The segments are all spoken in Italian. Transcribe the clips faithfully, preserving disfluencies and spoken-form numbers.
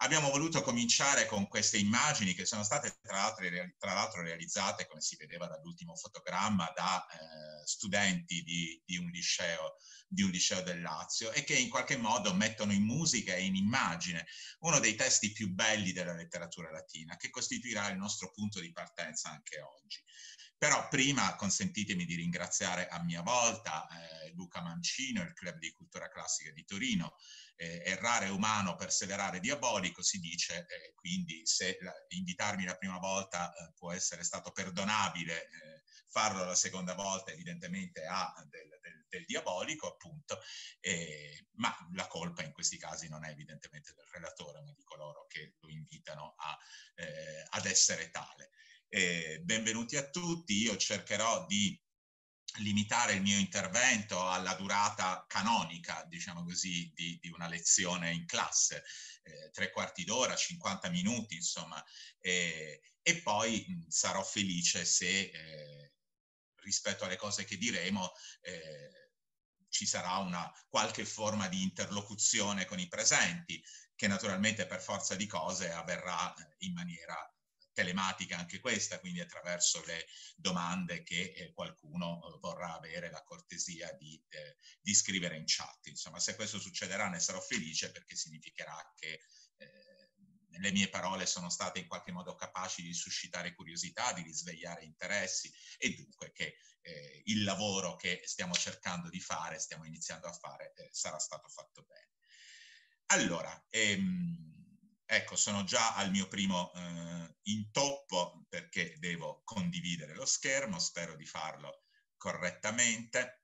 abbiamo voluto cominciare con queste immagini che sono state tra l'altro, tra l'altro realizzate, come si vedeva dall'ultimo fotogramma, da eh, studenti di, di, un liceo, di un liceo del Lazio, e che in qualche modo mettono in musica e in immagine uno dei testi più belli della letteratura latina, che costituirà il nostro punto di partenza anche oggi. Però prima consentitemi di ringraziare a mia volta eh, Luca Mancino, il Club di Cultura Classica di Torino. Eh, errare umano, perseverare diabolico, si dice, eh, quindi se la, invitarmi la prima volta eh, può essere stato perdonabile, eh, farlo la seconda volta evidentemente ha del, del, del diabolico, appunto, eh, ma la colpa in questi casi non è evidentemente del relatore, ma di coloro che lo invitano a, eh, ad essere tale. Eh, benvenuti a tutti, io cercherò di limitare il mio intervento alla durata canonica, diciamo così, di, di una lezione in classe, eh, tre quarti d'ora, cinquanta minuti, insomma, eh, e poi mh, sarò felice se eh, rispetto alle cose che diremo eh, ci sarà una qualche forma di interlocuzione con i presenti, che naturalmente per forza di cose avverrà in maniera telematica anche questa, quindi attraverso le domande che eh, qualcuno eh, vorrà avere la cortesia di, eh, di scrivere in chat. Insomma, se questo succederà ne sarò felice, perché significherà che eh, le mie parole sono state in qualche modo capaci di suscitare curiosità, di risvegliare interessi, e dunque che eh, il lavoro che stiamo cercando di fare, stiamo iniziando a fare, eh, sarà stato fatto bene. Allora, ehm, ecco, sono già al mio primo eh, intoppo, perché devo condividere lo schermo, spero di farlo correttamente.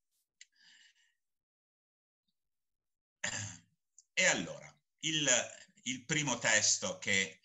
E allora, il, il primo testo che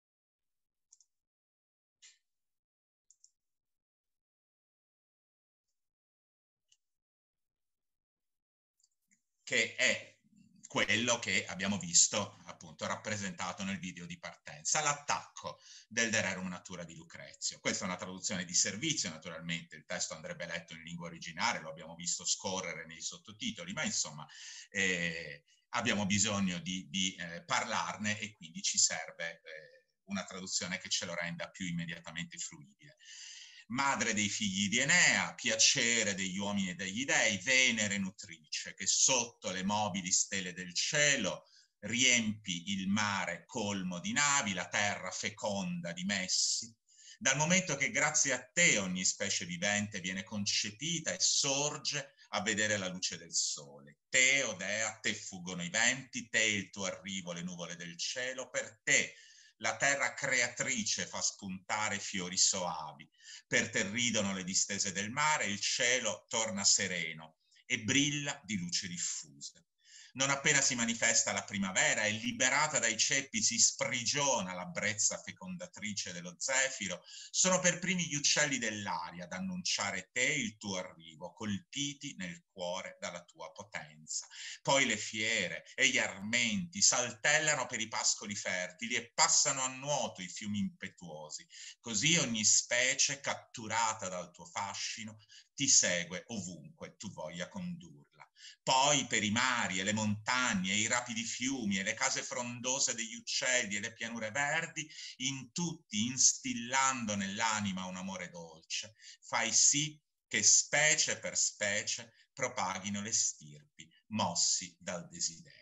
che è quello che abbiamo visto appunto rappresentato nel video di partenza, l'attacco del De Rerum Natura di Lucrezio. Questa è una traduzione di servizio, naturalmente, il testo andrebbe letto in lingua originale, lo abbiamo visto scorrere nei sottotitoli, ma insomma eh, abbiamo bisogno di, di eh, parlarne, e quindi ci serve eh, una traduzione che ce lo renda più immediatamente fruibile. Madre dei figli di Enea, piacere degli uomini e degli dei, Venere nutrice, che sotto le mobili stelle del cielo riempi il mare colmo di navi, la terra feconda di messi. Dal momento che grazie a te ogni specie vivente viene concepita e sorge a vedere la luce del sole. Te, o Dea, a te fuggono i venti, te il tuo arrivo le nuvole del cielo, per te la terra creatrice fa spuntare fiori soavi, per te ridono le distese del mare, il cielo torna sereno e brilla di luce diffuse. Non appena si manifesta la primavera e liberata dai ceppi si sprigiona la brezza fecondatrice dello zefiro, sono per primi gli uccelli dell'aria ad annunciare te il tuo arrivo, colpiti nel cuore dalla tua potenza. Poi le fiere e gli armenti saltellano per i pascoli fertili e passano a nuoto i fiumi impetuosi. Così ogni specie, catturata dal tuo fascino, ti segue ovunque tu voglia condurla. Poi per i mari e le montagne e i rapidi fiumi e le case frondose degli uccelli e le pianure verdi, in tutti instillando nell'anima un amore dolce, fai sì che specie per specie propaghino le stirpi, mossi dal desiderio.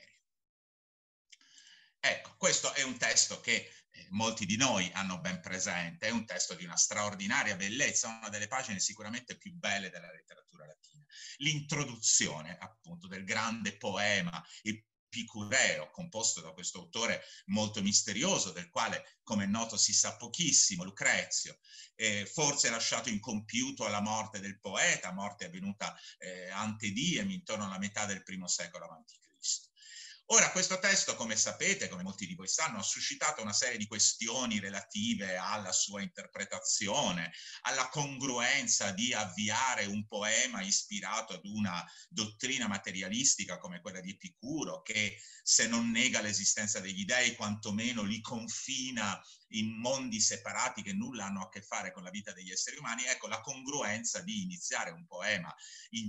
Ecco, questo è un testo che eh, molti di noi hanno ben presente, è un testo di una straordinaria bellezza, una delle pagine sicuramente più belle della letteratura latina. L'introduzione, appunto, del grande poema epicureo, composto da questo autore molto misterioso, del quale, come è noto, si sa pochissimo, Lucrezio, eh, forse lasciato incompiuto alla morte del poeta, morte avvenuta eh, ante diem, intorno alla metà del primo secolo avanti Cristo. Ora, questo testo, come sapete, come molti di voi sanno, ha suscitato una serie di questioni relative alla sua interpretazione, alla congruenza di avviare un poema ispirato ad una dottrina materialistica come quella di Epicuro, che se non nega l'esistenza degli dei, quantomeno li confina in mondi separati che nulla hanno a che fare con la vita degli esseri umani. Ecco, la congruenza di iniziare un poema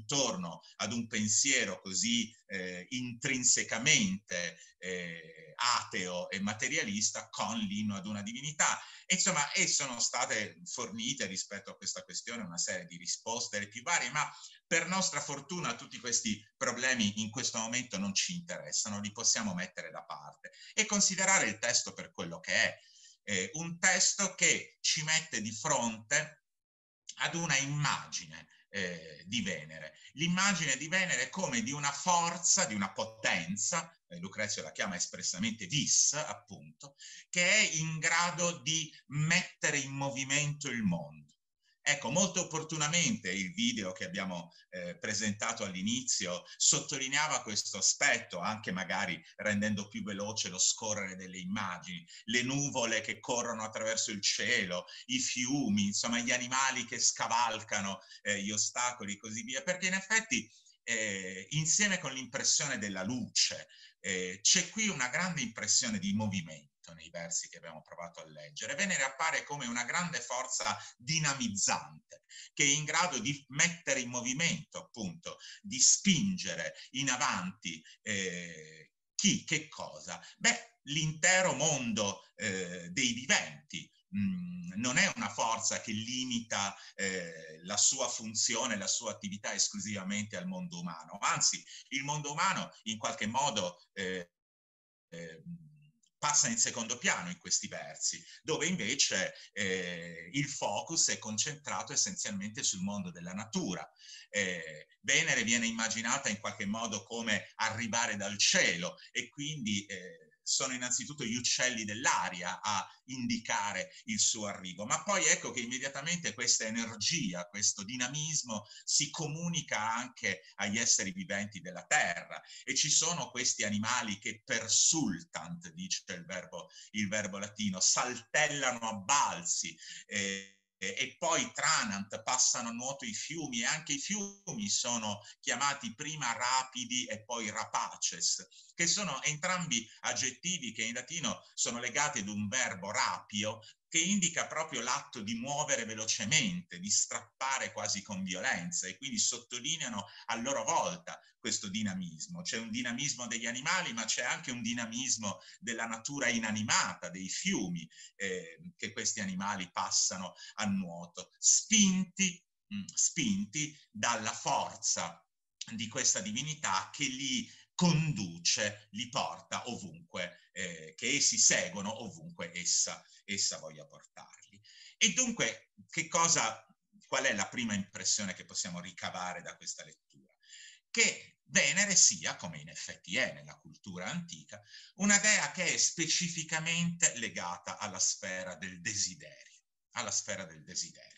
intorno ad un pensiero così eh, intrinsecamente eh, ateo e materialista con l'inno ad una divinità. E, insomma, e sono state fornite rispetto a questa questione una serie di risposte le più varie, ma per nostra fortuna tutti questi problemi in questo momento non ci interessano, li possiamo mettere da parte e considerare il testo per quello che è, eh, un testo che ci mette di fronte ad una immagine eh, di Venere. L'immagine di Venere come di una forza, di una potenza, eh, Lucrezio la chiama espressamente vis, appunto, che è in grado di mettere in movimento il mondo. Ecco, molto opportunamente il video che abbiamo eh, presentato all'inizio sottolineava questo aspetto, anche magari rendendo più veloce lo scorrere delle immagini, le nuvole che corrono attraverso il cielo, i fiumi, insomma gli animali che scavalcano eh, gli ostacoli e così via, perché in effetti eh, insieme con l'impressione della luce eh, c'è qui una grande impressione di movimento nei versi che abbiamo provato a leggere. Venere appare come una grande forza dinamizzante che è in grado di mettere in movimento, appunto, di spingere in avanti eh, chi, che cosa? Beh, l'intero mondo eh, dei viventi. Mm, non è una forza che limita eh, la sua funzione, la sua attività esclusivamente al mondo umano, anzi il mondo umano in qualche modo eh, eh, passa in secondo piano in questi versi, dove invece eh, il focus è concentrato essenzialmente sul mondo della natura. Eh, Venere viene immaginata in qualche modo come arrivare dal cielo e quindi eh, sono innanzitutto gli uccelli dell'aria a indicare il suo arrivo, ma poi ecco che immediatamente questa energia, questo dinamismo si comunica anche agli esseri viventi della terra e ci sono questi animali che persultant, dice il verbo, il verbo latino, saltellano a balzi, eh, e poi tranant, passano a nuoto i fiumi, e anche i fiumi sono chiamati prima rapidi e poi rapaces, che sono entrambi aggettivi che in latino sono legati ad un verbo rapio, che indica proprio l'atto di muovere velocemente, di strappare quasi con violenza, e quindi sottolineano a loro volta questo dinamismo. C'è un dinamismo degli animali, ma c'è anche un dinamismo della natura inanimata, dei fiumi, eh, che questi animali passano a nuoto, spinti, mh, spinti dalla forza di questa divinità che li conduce, li porta ovunque, eh, che essi seguono ovunque essa, essa voglia portarli. E dunque, che cosa, qual è la prima impressione che possiamo ricavare da questa lettura? Che Venere sia, come in effetti è nella cultura antica, una dea che è specificamente legata alla sfera del desiderio, alla sfera del desiderio.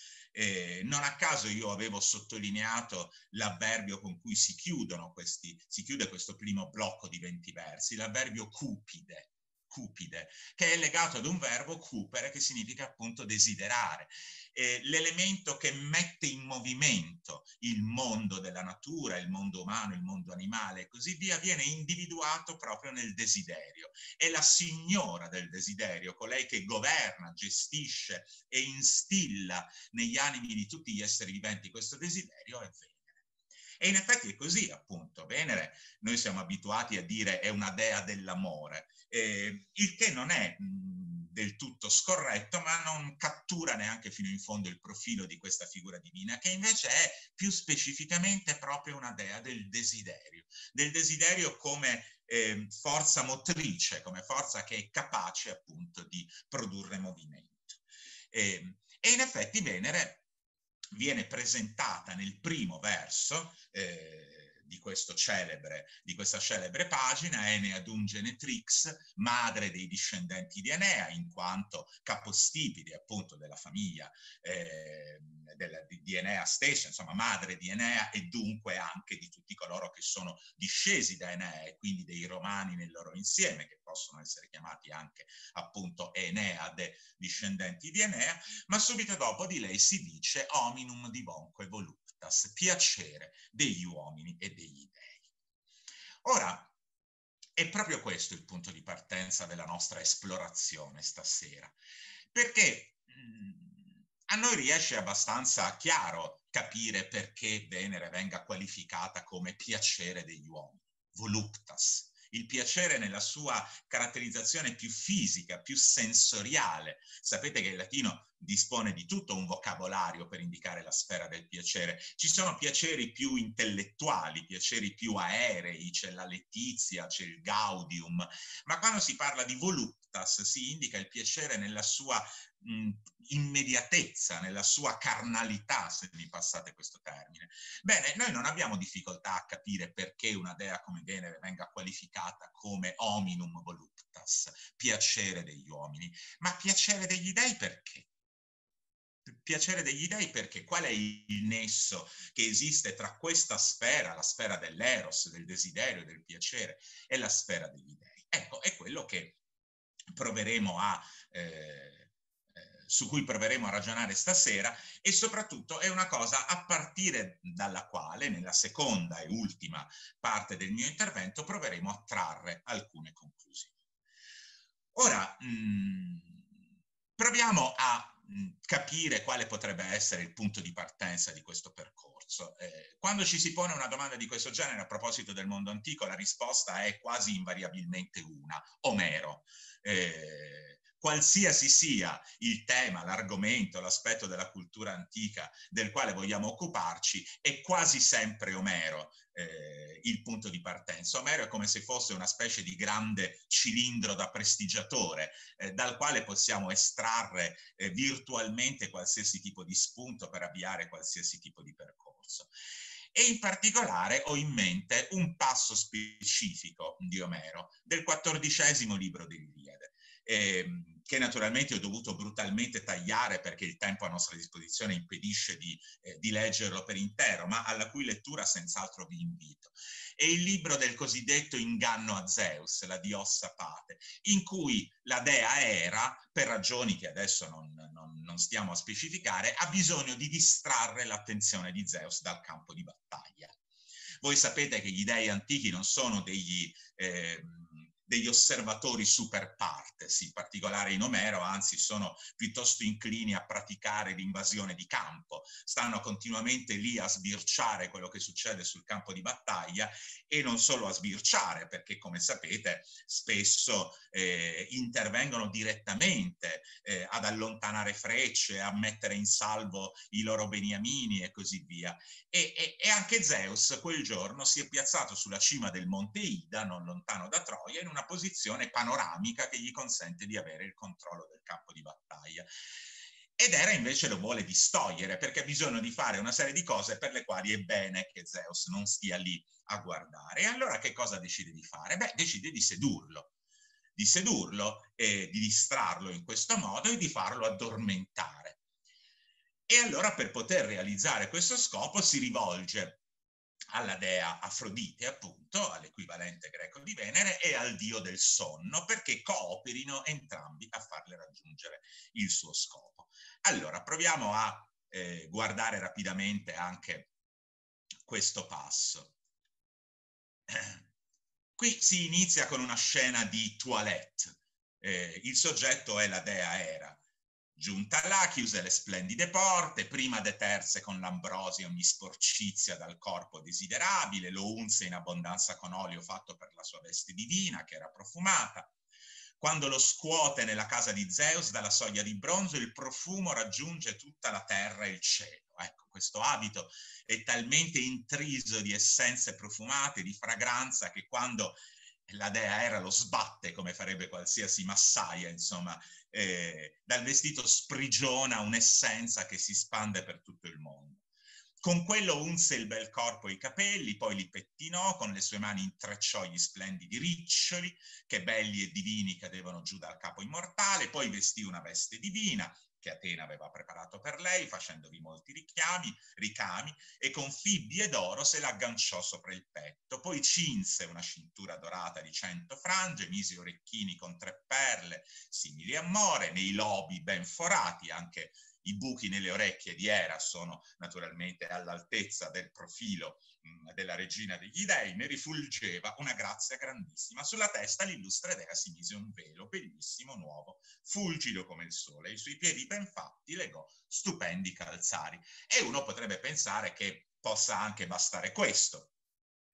Eh, non a caso io avevo sottolineato l'avverbio con cui si chiudono questi, si chiude questo primo blocco di venti versi, l'avverbio cupide, cupide, che è legato ad un verbo cupere, che significa appunto desiderare. Eh, l'elemento che mette in movimento il mondo della natura, il mondo umano, il mondo animale e così via, viene individuato proprio nel desiderio. È la signora del desiderio, colei che governa, gestisce e instilla negli animi di tutti gli esseri viventi questo desiderio, è Venere. E in effetti è così, appunto. Venere, noi siamo abituati a dire, è una dea dell'amore, eh, il che non è mh, del tutto scorretto, ma non cattura neanche fino in fondo il profilo di questa figura divina, che invece è più specificamente proprio una dea del desiderio, del desiderio come eh, forza motrice, come forza che è capace appunto di produrre movimento. Eh, e in effetti Venere viene presentata nel primo verso eh, di, questo celebre, di questa celebre pagina, Enea dum genetrix, madre dei discendenti di Enea, in quanto capostipite appunto della famiglia eh, della, di, di Enea stesso, insomma madre di Enea e dunque anche di tutti coloro che sono discesi da Enea e quindi dei romani nel loro insieme, che possono essere chiamati anche appunto Eneade, discendenti di Enea, ma subito dopo di lei si dice hominum divonque voluptas, piacere degli uomini e degli dei. Ora, è proprio questo il punto di partenza della nostra esplorazione stasera, perché mh, a noi riesce abbastanza chiaro capire perché Venere venga qualificata come piacere degli uomini, voluptas, il piacere nella sua caratterizzazione più fisica, più sensoriale. Sapete che il latino dispone di tutto un vocabolario per indicare la sfera del piacere. Ci sono piaceri più intellettuali, piaceri più aerei, c'è la letizia, c'è il gaudium, ma quando si parla di voluptas si indica il piacere nella sua mh, immediatezza, nella sua carnalità, se mi passate questo termine. Bene, noi non abbiamo difficoltà a capire perché una dea come Venere venga qualificata come hominum voluptas, piacere degli uomini, ma piacere degli dei perché? Piacere degli dei perché qual è il nesso che esiste tra questa sfera, la sfera dell'eros, del desiderio, del piacere, e la sfera degli dei? Ecco, è quello che proveremo a, eh, eh, su cui proveremo a ragionare stasera, e soprattutto è una cosa a partire dalla quale, nella seconda e ultima parte del mio intervento, proveremo a trarre alcune conclusioni. Ora, mh, proviamo a capire quale potrebbe essere il punto di partenza di questo percorso. Eh, quando ci si pone una domanda di questo genere a proposito del mondo antico, la risposta è quasi invariabilmente una: Omero. Eh, qualsiasi sia il tema, l'argomento, l'aspetto della cultura antica del quale vogliamo occuparci, è quasi sempre Omero eh, il punto di partenza. Omero è come se fosse una specie di grande cilindro da prestigiatore eh, dal quale possiamo estrarre eh, virtualmente qualsiasi tipo di spunto per avviare qualsiasi tipo di percorso. E in particolare ho in mente un passo specifico di Omero, del quattordicesimo libro dell'Iliade, eh, che naturalmente ho dovuto brutalmente tagliare perché il tempo a nostra disposizione impedisce di, eh, di leggerlo per intero, ma alla cui lettura senz'altro vi invito. È il libro del cosiddetto inganno a Zeus, la diossa Pate, in cui la dea Era, per ragioni che adesso non, non, non stiamo a specificare, ha bisogno di distrarre l'attenzione di Zeus dal campo di battaglia. Voi sapete che gli dei antichi non sono degli... Eh, degli osservatori super partes, in particolare in Omero, anzi sono piuttosto inclini a praticare l'invasione di campo, stanno continuamente lì a sbirciare quello che succede sul campo di battaglia, e non solo a sbirciare, perché come sapete spesso eh, intervengono direttamente eh, ad allontanare frecce, a mettere in salvo i loro beniamini e così via. E, e, e anche Zeus quel giorno si è piazzato sulla cima del monte Ida, non lontano da Troia, in una posizione panoramica che gli consente di avere il controllo del campo di battaglia. Ed Era invece lo vuole distogliere perché ha bisogno di fare una serie di cose per le quali è bene che Zeus non stia lì a guardare. E allora che cosa decide di fare? Beh, decide di sedurlo, di sedurlo e di distrarlo in questo modo e di farlo addormentare. E allora per poter realizzare questo scopo si rivolge alla dea Afrodite, appunto, all'equivalente greco di Venere, e al dio del sonno, perché cooperino entrambi a farle raggiungere il suo scopo. Allora, proviamo a eh, guardare rapidamente anche questo passo. Qui si inizia con una scena di toilette. Eh, il soggetto è la dea Era. Giunta là, chiuse le splendide porte, prima deterse con l'ambrosio ogni sporcizia dal corpo desiderabile, lo unse in abbondanza con olio fatto per la sua veste divina, che era profumata. Quando lo scuote nella casa di Zeus dalla soglia di bronzo, il profumo raggiunge tutta la terra e il cielo. Ecco, questo abito è talmente intriso di essenze profumate, di fragranza, che quando la dea Era lo sbatte, come farebbe qualsiasi massaia, insomma, eh, dal vestito sprigiona un'essenza che si spande per tutto il mondo. Con quello unse il bel corpo e i capelli, poi li pettinò, con le sue mani intrecciò gli splendidi riccioli, che belli e divini cadevano giù dal capo immortale, poi vestì una veste divina, che Atena aveva preparato per lei, facendovi molti richiami, ricami, e con fibbie d'oro se l'agganciò sopra il petto, poi cinse una cintura dorata di cento frange, mise orecchini con tre perle simili a more, nei lobi ben forati, anche i buchi nelle orecchie di Era sono naturalmente all'altezza del profilo mh, della regina degli dei, ne rifulgeva una grazia grandissima. Sulla testa l'illustre dea si mise un velo bellissimo, nuovo, fulgido come il sole, i suoi piedi ben fatti legò stupendi calzari. E uno potrebbe pensare che possa anche bastare questo.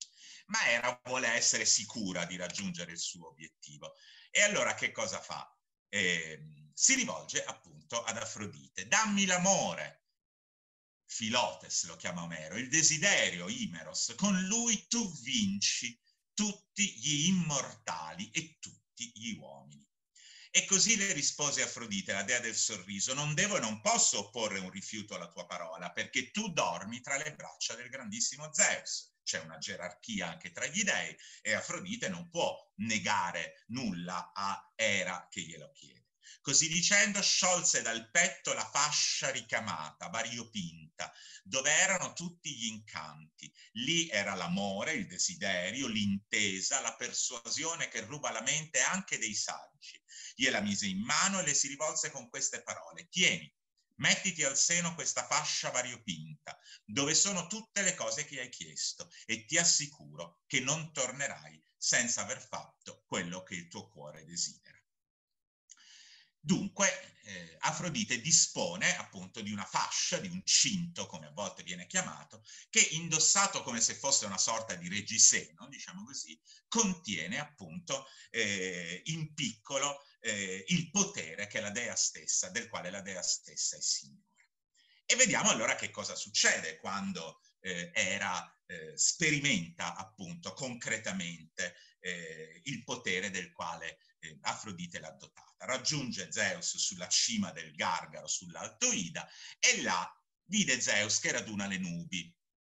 ma Era vuole essere sicura di raggiungere il suo obiettivo. E allora che cosa fa? Eh, si rivolge appunto ad Afrodite. Dammi l'amore. Filotes lo chiama Omero, il desiderio, Imeros. Con lui tu vinci tutti gli immortali e tutti gli uomini. E così le rispose Afrodite, la dea del sorriso: non devo e non posso opporre un rifiuto alla tua parola, perché tu dormi tra le braccia del grandissimo Zeus. C'è una gerarchia anche tra gli dei e Afrodite non può negare nulla a Era che glielo chiede. Così dicendo sciolse dal petto la fascia ricamata, variopinta, dove erano tutti gli incanti. Lì era l'amore, il desiderio, l'intesa, la persuasione che ruba la mente anche dei saggi. Gliela mise in mano e le si rivolse con queste parole: tieni, mettiti al seno questa fascia variopinta, dove sono tutte le cose che hai chiesto, e ti assicuro che non tornerai senza aver fatto quello che il tuo cuore desidera. Dunque, eh, Afrodite dispone appunto di una fascia, di un cinto, come a volte viene chiamato, che indossato come se fosse una sorta di reggiseno, diciamo così, contiene appunto eh, in piccolo eh, il potere che la dea stessa, del quale la dea stessa è signora. E vediamo allora che cosa succede quando eh, Era eh, sperimenta appunto concretamente eh, il potere del quale eh, Afrodite l'ha dotata. Raggiunge Zeus sulla cima del Gargaro, sull'Alto Ida, e là vide Zeus che raduna le nubi.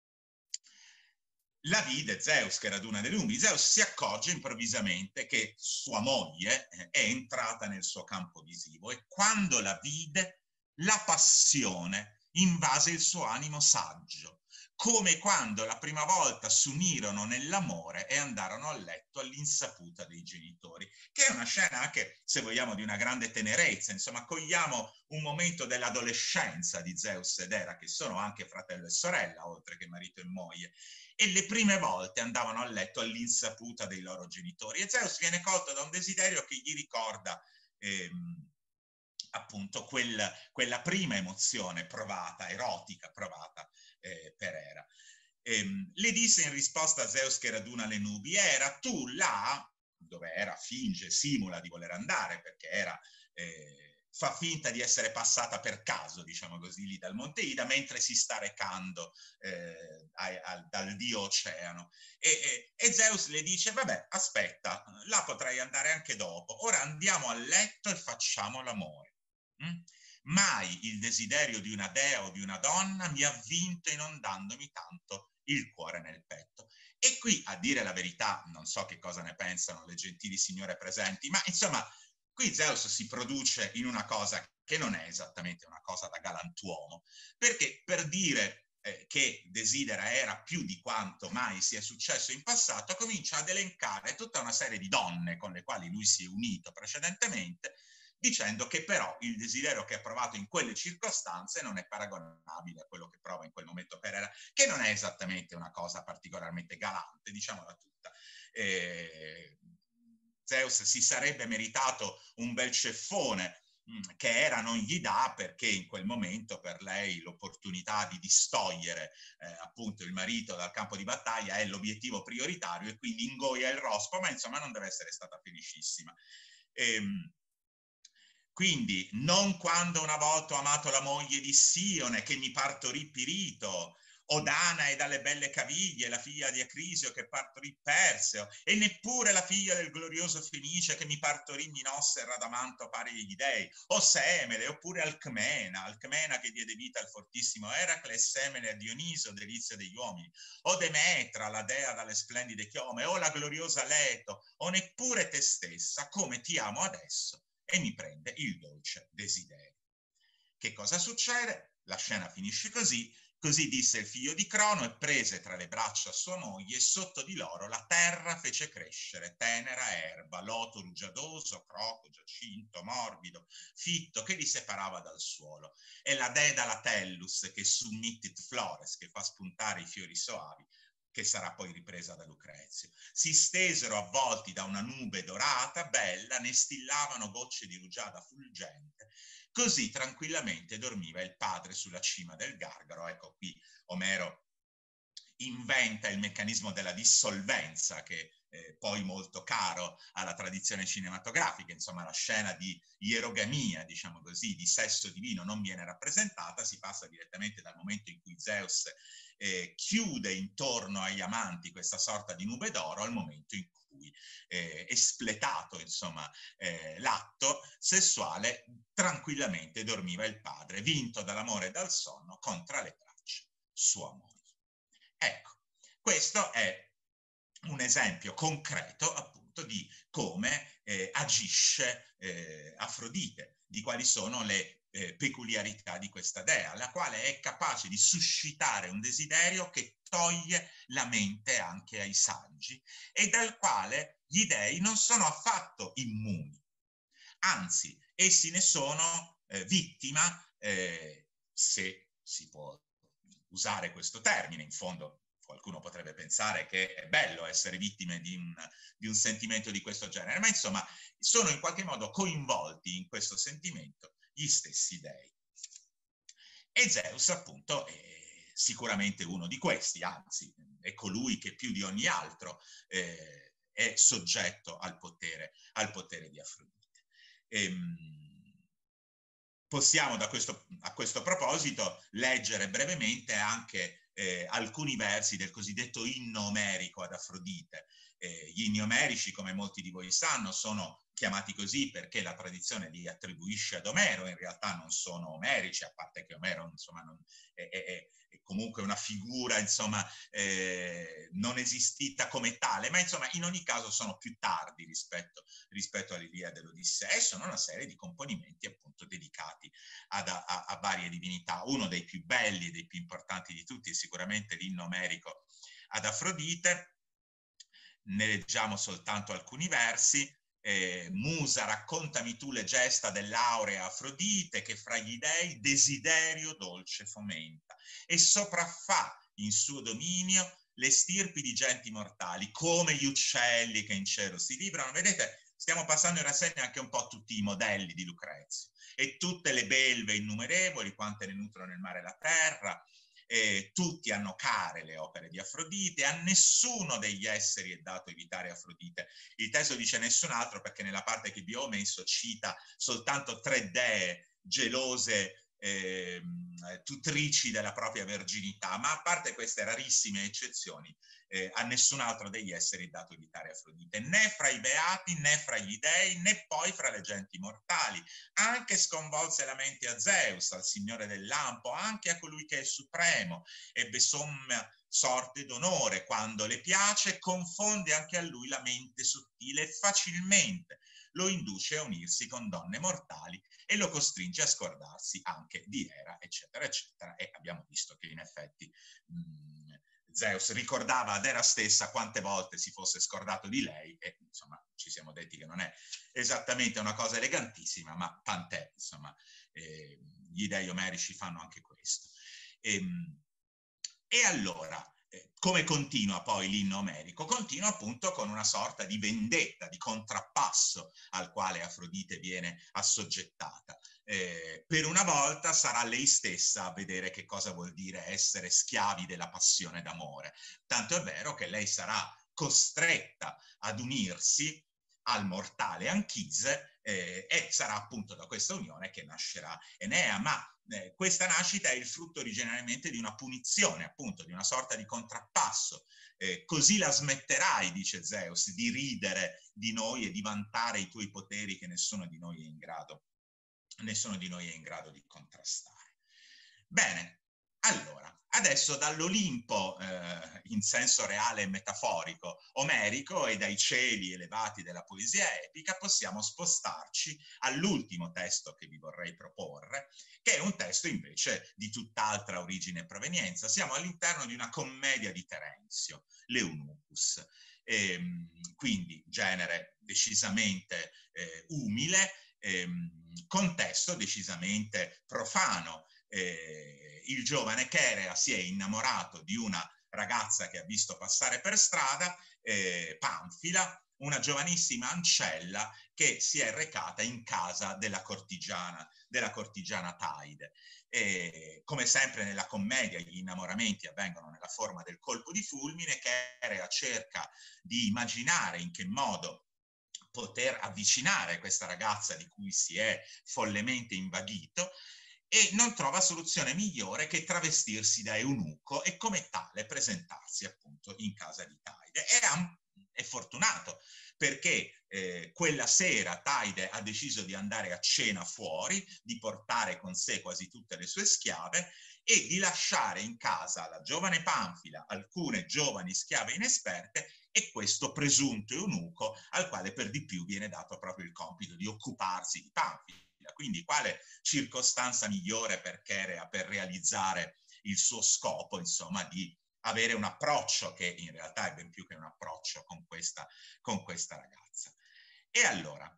La vide Zeus che raduna le nubi. Zeus si accorge improvvisamente che sua moglie è entrata nel suo campo visivo, e quando la vide, la passione invase il suo animo saggio, come quando la prima volta s'unirono nell'amore e andarono a letto all'insaputa dei genitori, che è una scena anche, se vogliamo, di una grande tenerezza. Insomma, cogliamo un momento dell'adolescenza di Zeus ed Era, che sono anche fratello e sorella, oltre che marito e moglie, e le prime volte andavano a letto all'insaputa dei loro genitori, e Zeus viene colto da un desiderio che gli ricorda ehm, appunto quel, quella prima emozione provata, erotica provata eh, per Era. Ehm, le disse in risposta a Zeus che raduna le nubi: Era, tu là, dove Era finge, simula di voler andare, perché Era eh, fa finta di essere passata per caso, diciamo così, lì dal Monte Ida, mentre si sta recando eh, a, a, dal dio Oceano. E, e, e Zeus le dice: vabbè, aspetta, là potrei andare anche dopo, ora andiamo a letto e facciamo l'amore. Mm? Mai il desiderio di una dea o di una donna mi ha vinto inondandomi tanto il cuore nel petto. E qui, a dire la verità, non so che cosa ne pensano le gentili signore presenti, ma insomma, qui Zeus si produce in una cosa che non è esattamente una cosa da galantuomo, perché per dire eh, che desidera Era più di quanto mai sia successo in passato, comincia ad elencare tutta una serie di donne con le quali lui si è unito precedentemente, dicendo che però il desiderio che ha provato in quelle circostanze non è paragonabile a quello che prova in quel momento per Era, che non è esattamente una cosa particolarmente galante, diciamola tutta. Eh, Zeus si sarebbe meritato un bel ceffone che Era non gli dà, perché in quel momento per lei l'opportunità di distogliere eh, appunto il marito dal campo di battaglia è l'obiettivo prioritario, e quindi ingoia il rospo, ma insomma non deve essere stata felicissima. Ehm, Quindi non quando una volta ho amato la moglie di Sione che mi partorì Pirito, o Danae dalle belle caviglie, la figlia di Acrisio che partorì Perseo, e neppure la figlia del glorioso Fenice che mi partorì Minosse e Radamanto pari agli dei, o Semele, oppure Alcmena, Alcmena che diede vita al fortissimo Eracle, e Semele a Dioniso, delizia degli uomini, o Demetra, la dea dalle splendide chiome, o la gloriosa Leto, o neppure te stessa, come ti amo adesso, e mi prende il dolce desiderio. Che cosa succede? La scena finisce così: così disse il figlio di Crono, e prese tra le braccia sua moglie, e sotto di loro la terra fece crescere tenera erba, loto rugiadoso, croco, giacinto, morbido, fitto, che li separava dal suolo, e la dedala tellus che submittit flores, che fa spuntare i fiori soavi, che sarà poi ripresa da Lucrezio. Si stesero avvolti da una nube dorata, bella, ne stillavano gocce di rugiada fulgente. Così tranquillamente dormiva il padre sulla cima del Gargaro. Ecco qui Omero inventa il meccanismo della dissolvenza, che è poi molto caro alla tradizione cinematografica. Insomma, la scena di ierogamia, diciamo così, di sesso divino non viene rappresentata, si passa direttamente dal momento in cui Zeus eh, chiude intorno agli amanti questa sorta di nube d'oro al momento in cui eh, espletato, insomma, eh, l'atto sessuale, tranquillamente dormiva il padre, vinto dall'amore e dal sonno, contra le braccia sua moglie. Ecco, questo è un esempio concreto appunto di come eh, agisce eh, Afrodite, di quali sono le eh, peculiarità di questa dea, la quale è capace di suscitare un desiderio che toglie la mente anche ai saggi e dal quale gli dei non sono affatto immuni. Anzi, essi ne sono eh, vittima, eh, se si può usare questo termine. In fondo qualcuno potrebbe pensare che è bello essere vittime di un, di un sentimento di questo genere, ma insomma sono in qualche modo coinvolti in questo sentimento gli stessi dei. E Zeus appunto è sicuramente uno di questi, anzi è colui che più di ogni altro eh, è soggetto al potere, al potere di Afrodite. Ehm, possiamo da questo, a questo proposito leggere brevemente anche eh, alcuni versi del cosiddetto inno omerico ad Afrodite. Eh, gli inni omerici, come molti di voi sanno, sono chiamati così perché la tradizione li attribuisce ad Omero, in realtà non sono omerici, a parte che Omero insomma, non, è, è, è comunque una figura insomma, eh, non esistita come tale, ma insomma in ogni caso sono più tardi rispetto, rispetto all'Iliade e l'Odissea, e sono una serie di componimenti appunto dedicati ad, a, a varie divinità. Uno dei più belli e dei più importanti di tutti è sicuramente l'inno omerico ad Afrodite. Ne leggiamo soltanto alcuni versi. Eh, Musa, raccontami tu le gesta dell'aurea Afrodite, che fra gli dei desiderio dolce fomenta e sopraffà in suo dominio le stirpi di genti mortali, come gli uccelli che in cielo si librano. Vedete, stiamo passando in rassegna anche un po' tutti i modelli di Lucrezio e tutte le belve innumerevoli, quante ne nutrono il mare e la terra. Eh, tutti hanno care le opere di Afrodite, a nessuno degli esseri è dato evitare Afrodite. Il testo dice nessun altro perché nella parte che vi ho messo cita soltanto tre dee gelose, eh, tutrici della propria verginità, ma a parte queste rarissime eccezioni, eh, a nessun altro degli esseri è dato evitare Afrodite, né fra i beati, né fra gli dei, né poi fra le genti mortali. Anche sconvolse la mente a Zeus, al signore del lampo, anche a colui che è supremo, ebbe somma sorte d'onore, quando le piace confonde anche a lui la mente sottile e facilmente lo induce a unirsi con donne mortali e lo costringe a scordarsi anche di Era, eccetera, eccetera. E abbiamo visto che in effetti mh, Zeus ricordava ad Era stessa quante volte si fosse scordato di lei e insomma ci siamo detti che non è esattamente una cosa elegantissima, ma tant'è, insomma, eh, gli dei omerici fanno anche questo. E, e allora, eh, come continua poi l'inno omerico? Continua appunto con una sorta di vendetta, di contrappasso al quale Afrodite viene assoggettata. Eh, per una volta sarà lei stessa a vedere che cosa vuol dire essere schiavi della passione d'amore. Tanto è vero che lei sarà costretta ad unirsi al mortale Anchise eh, e sarà appunto da questa unione che nascerà Enea, ma eh, questa nascita è il frutto originariamente di una punizione, appunto di una sorta di contrappasso. Eh, così la smetterai, dice Zeus, di ridere di noi e di vantare i tuoi poteri che nessuno di noi è in grado, nessuno di noi è in grado di contrastare. Bene, allora, adesso dall'Olimpo eh, in senso reale e metaforico omerico e dai cieli elevati della poesia epica possiamo spostarci all'ultimo testo che vi vorrei proporre, che è un testo invece di tutt'altra origine e provenienza. Siamo all'interno di una commedia di Terenzio, l'Eunucus. E, quindi genere decisamente eh, umile, ehm, contesto decisamente profano. Eh, il giovane Cherea si è innamorato di una ragazza che ha visto passare per strada, eh, Panfila, una giovanissima ancella che si è recata in casa della cortigiana, della cortigiana Taide. E, come sempre nella commedia, gli innamoramenti avvengono nella forma del colpo di fulmine. Cherea cerca di immaginare in che modo poter avvicinare questa ragazza di cui si è follemente invaghito, e non trova soluzione migliore che travestirsi da eunuco e come tale presentarsi appunto in casa di Taide. È, è fortunato perché eh, quella sera Taide ha deciso di andare a cena fuori, di portare con sé quasi tutte le sue schiave e di lasciare in casa la giovane Panfila, alcune giovani schiave inesperte e questo presunto eunuco al quale per di più viene dato proprio il compito di occuparsi di Panfila. Quindi quale circostanza migliore per Cherea per realizzare il suo scopo, insomma, di avere un approccio che in realtà è ben più che un approccio con questa, con questa ragazza. E allora,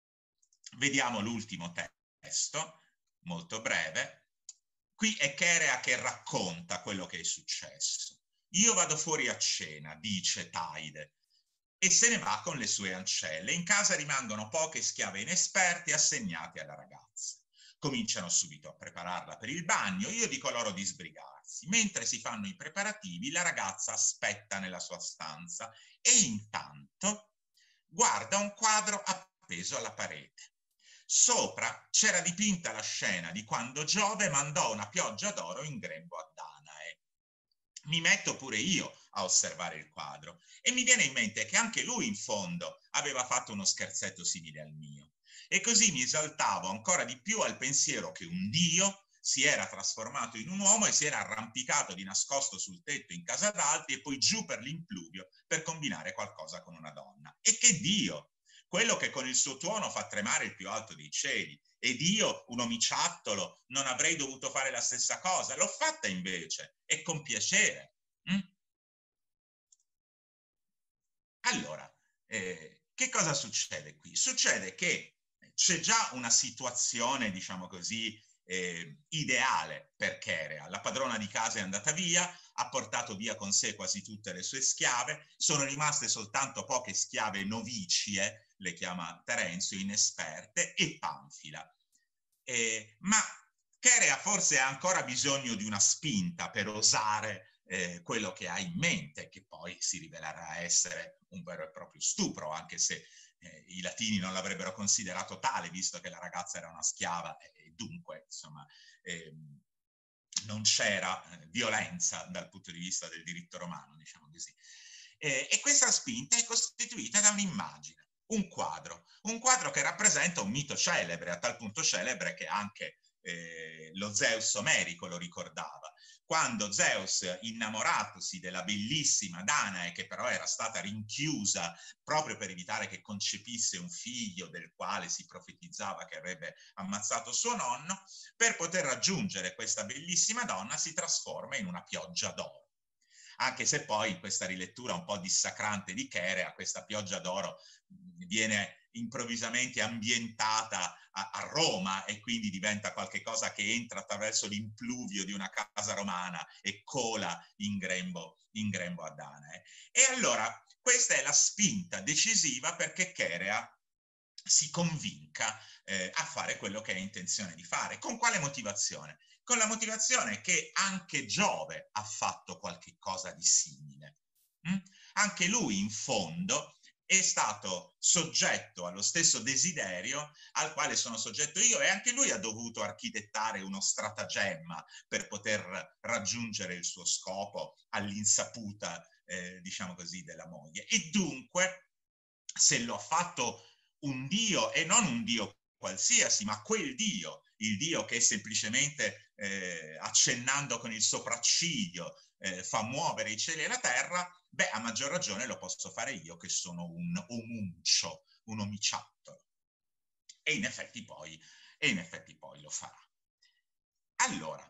vediamo l'ultimo testo, molto breve. Qui è Cherea che racconta quello che è successo. Io vado fuori a cena, dice Taide, e se ne va con le sue ancelle. In casa rimangono poche schiave inesperte assegnate alla ragazza. Cominciano subito a prepararla per il bagno, io dico loro di sbrigarsi. Mentre si fanno i preparativi, la ragazza aspetta nella sua stanza e intanto guarda un quadro appeso alla parete. Sopra c'era dipinta la scena di quando Giove mandò una pioggia d'oro in grembo a Danae. Mi metto pure io a osservare il quadro e mi viene in mente che anche lui in fondo aveva fatto uno scherzetto simile al mio. E così mi esaltavo ancora di più al pensiero che un dio si era trasformato in un uomo e si era arrampicato di nascosto sul tetto in casa d'altri e poi giù per l'impluvio per combinare qualcosa con una donna. E che dio! Quello che con il suo tuono fa tremare il più alto dei cieli. Ed io, un omiciattolo, non avrei dovuto fare la stessa cosa. L'ho fatta invece, e con piacere. Mm? Allora, eh, che cosa succede qui? Succede che c'è già una situazione, diciamo così, eh, ideale per Cherea. La padrona di casa è andata via, ha portato via con sé quasi tutte le sue schiave, sono rimaste soltanto poche schiave novicie, le chiama Terenzio, inesperte, e Panfila. Eh, ma Cherea forse ha ancora bisogno di una spinta per osare eh, quello che ha in mente, che poi si rivelerà essere un vero e proprio stupro, anche se eh, i latini non l'avrebbero considerato tale, visto che la ragazza era una schiava e, e dunque, insomma, eh, non c'era eh, violenza dal punto di vista del diritto romano, diciamo così. Eh, e questa spinta è costituita da un'immagine, un quadro, un quadro che rappresenta un mito celebre, a tal punto celebre che anche eh, lo Zeus omerico lo ricordava. Quando Zeus, innamoratosi della bellissima Danae, che però era stata rinchiusa proprio per evitare che concepisse un figlio del quale si profetizzava che avrebbe ammazzato suo nonno, per poter raggiungere questa bellissima donna si trasforma in una pioggia d'oro. Anche se poi in questa rilettura un po' dissacrante di Cherea, questa pioggia d'oro viene improvvisamente ambientata a, a Roma e quindi diventa qualcosa che entra attraverso l'impluvio di una casa romana e cola in grembo, in grembo a Danae. E allora questa è la spinta decisiva perché Cherea si convinca eh, a fare quello che ha intenzione di fare. Con quale motivazione? Con la motivazione che anche Giove ha fatto qualche cosa di simile. Mm? Anche lui, in fondo, è stato soggetto allo stesso desiderio al quale sono soggetto io e anche lui ha dovuto architettare uno stratagemma per poter raggiungere il suo scopo all'insaputa, eh, diciamo così, della moglie. E dunque, se lo ha fatto un dio e non un dio qualsiasi, ma quel dio, il dio che semplicemente eh, accennando con il sopracciglio eh, fa muovere i cieli e la terra, beh, a maggior ragione lo posso fare io che sono un omuncio, un omiciattolo. E in effetti poi, e in effetti poi lo farà. Allora,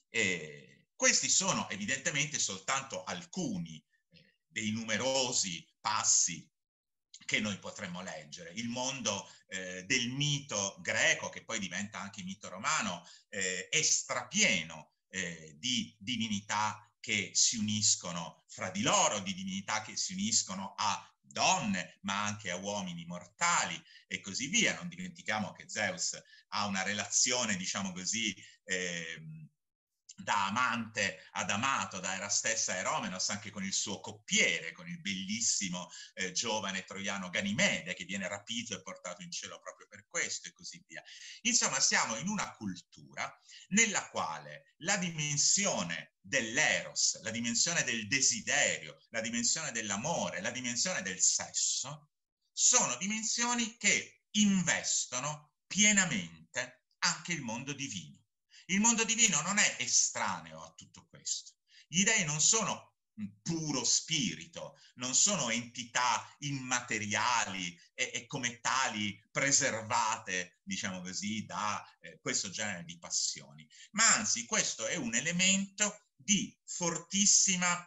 eh, questi sono evidentemente soltanto alcuni eh, dei numerosi passi che noi potremmo leggere. Il mondo eh, del mito greco, che poi diventa anche mito romano, eh, è strapieno eh, di divinità che si uniscono fra di loro, di divinità che si uniscono a donne, ma anche a uomini mortali e così via. Non dimentichiamo che Zeus ha una relazione, diciamo così, eh, da amante ad amato, da era stessa Eromenos, anche con il suo coppiere, con il bellissimo eh, giovane troiano Ganimede, che viene rapito e portato in cielo proprio per questo e così via. Insomma, siamo in una cultura nella quale la dimensione dell'eros, la dimensione del desiderio, la dimensione dell'amore, la dimensione del sesso, sono dimensioni che investono pienamente anche il mondo divino. Il mondo divino non è estraneo a tutto questo. Gli dei non sono puro spirito, non sono entità immateriali e, e come tali preservate, diciamo così, da eh, questo genere di passioni, ma anzi questo è un elemento di fortissima